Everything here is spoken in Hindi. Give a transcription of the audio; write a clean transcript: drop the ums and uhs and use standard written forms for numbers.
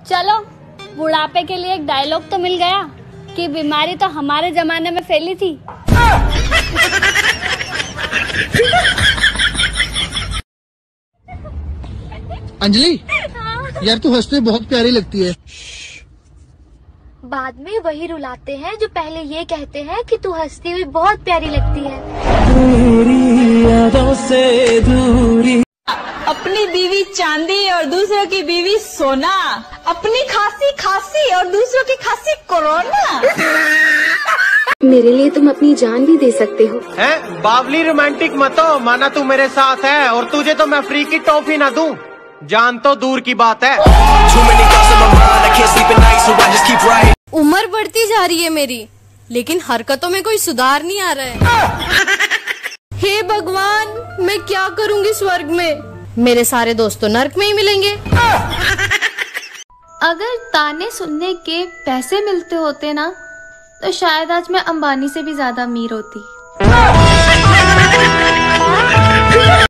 चलो बुढ़ापे के लिए एक डायलॉग तो मिल गया कि बीमारी तो हमारे जमाने में फैली थी। अंजलि, यार तू हंसते बहुत प्यारी लगती है। बाद में वही रुलाते हैं जो पहले ये कहते हैं कि तू हंसती हुई बहुत प्यारी लगती है। दूरी यादों से दूरी। अपनी बीवी चांदी और दूसरों की बीवी सोना, अपनी खांसी खांसी और दूसरों की खांसी कोरोना। मेरे लिए तुम अपनी जान भी दे सकते हो। हैं? बावली रोमांटिक मत हो, माना तू मेरे साथ है और तुझे तो मैं फ्री की टॉफी ना दूं, जान तो दूर की बात है। उम्र बढ़ती जा रही है मेरी, लेकिन हरकतों में कोई सुधार नहीं आ रहा है। हे भगवान, मैं क्या करूंगी स्वर्ग में? मेरे सारे दोस्त तो नर्क में ही मिलेंगे। अगर ताने सुनने के पैसे मिलते होते ना, तो शायद आज मैं अंबानी से भी ज्यादा अमीर होती।